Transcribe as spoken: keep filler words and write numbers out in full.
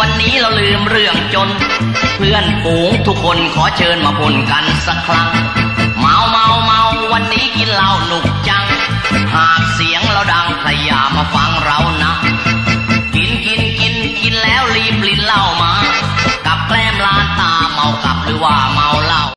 วันนี้เราลืมเรื่องจนเพื่อนฝูงทุกคนขอเชิญมาบ่นกันสักครั้งเมาเมาเมาวันนี้กินเหล้าหนุกจังหาก